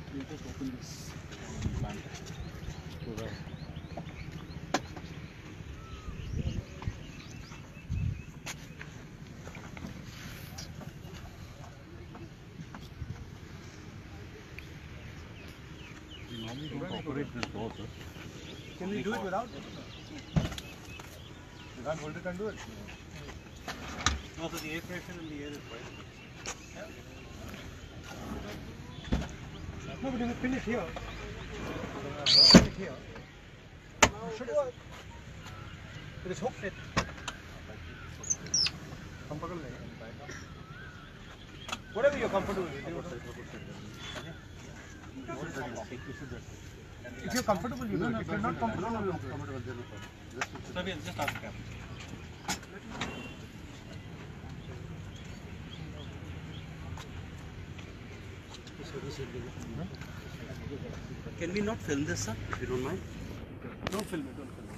We just open this plant to the we normally don't operate this door, sir. Can we do it without it? You can't hold it and do it. No, so the air pressure in the air is quite good. No, but if you pin it here, pin it here, it should work. It is hooked it. Whatever you're comfortable with. If you're comfortable, you do it. If you're not comfortable, you don't. So we'll just ask him. Can we not film this, sir, if you don't mind? Don't film it, don't film it.